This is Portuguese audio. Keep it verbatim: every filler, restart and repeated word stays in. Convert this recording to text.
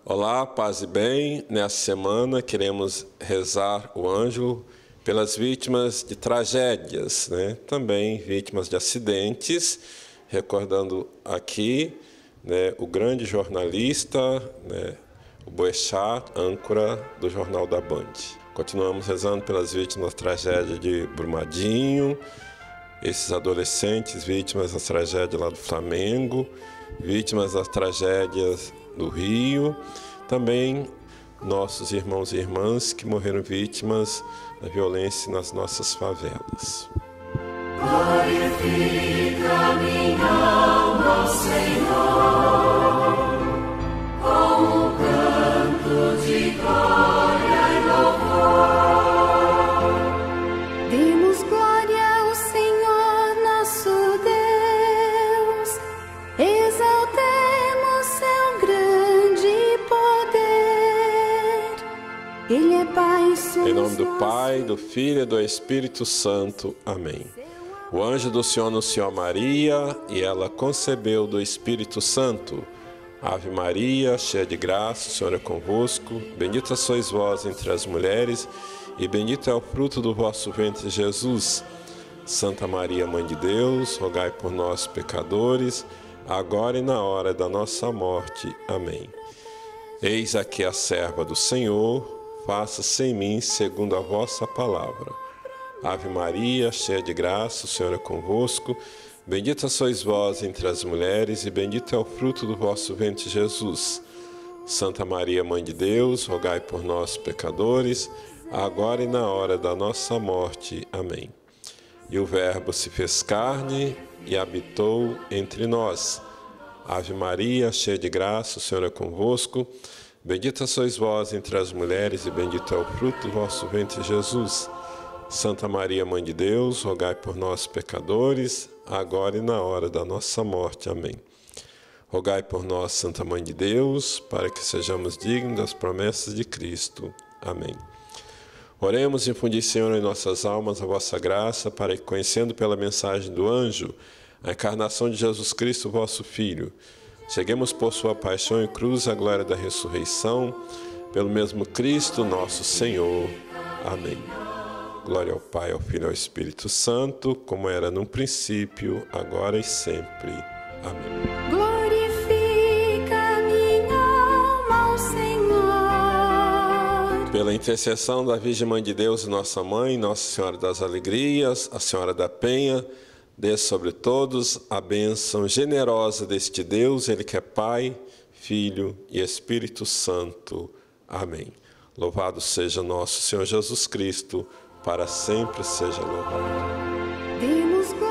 Olá, paz e bem. Nessa semana queremos rezar o anjo pelas vítimas de tragédias, né? Também vítimas de acidentes, recordando aqui, né, o grande jornalista, né, o Boechat, âncora do Jornal da Band. Continuamos rezando pelas vítimas da tragédia de Brumadinho, esses adolescentes vítimas da tragédia lá do Flamengo, vítimas das tragédias do Rio, também nossos irmãos e irmãs que morreram vítimas da violência nas nossas favelas. Glorifica minha alma, Senhor, com um canto de glória e louvor. Demos glória ao Senhor nosso Deus, exaltemos seu grande poder. Ele é Pai, somos Em nome do Pai, do Filho e do Espírito Santo. Amém. O anjo do Senhor anunciou a Maria e ela concebeu do Espírito Santo. Ave Maria, cheia de graça, o Senhor é convosco. Bendita sois vós entre as mulheres e bendito é o fruto do vosso ventre, Jesus. Santa Maria, Mãe de Deus, rogai por nós, pecadores, agora e na hora da nossa morte. Amém. Eis aqui a serva do Senhor, faça-se em mim segundo a vossa palavra. Ave Maria, cheia de graça, o Senhor é convosco. Bendita sois vós entre as mulheres e bendito é o fruto do vosso ventre, Jesus. Santa Maria, Mãe de Deus, rogai por nós, pecadores, agora e na hora da nossa morte. Amém. E o Verbo se fez carne e habitou entre nós. Ave Maria, cheia de graça, o Senhor é convosco. Bendita sois vós entre as mulheres e bendito é o fruto do vosso ventre, Jesus. Santa Maria, Mãe de Deus, rogai por nós, pecadores, agora e na hora da nossa morte. Amém. Rogai por nós, Santa Mãe de Deus, para que sejamos dignos das promessas de Cristo. Amém. Oremos e infundi, Senhor, em nossas almas a vossa graça, para que, conhecendo pela mensagem do anjo a encarnação de Jesus Cristo, vosso Filho, cheguemos por sua paixão e cruz à glória da ressurreição, pelo mesmo Cristo nosso Senhor. Amém. Glória ao Pai, ao Filho e ao Espírito Santo, como era no princípio, agora e sempre. Amém. Glorifica minha alma ao Senhor. Pela intercessão da Virgem Mãe de Deus e Nossa Mãe, Nossa Senhora das Alegrias, a Senhora da Penha, dê sobre todos a bênção generosa deste Deus, Ele que é Pai, Filho e Espírito Santo. Amém. Louvado seja nosso Senhor Jesus Cristo, para sempre seja louvado. Demos glória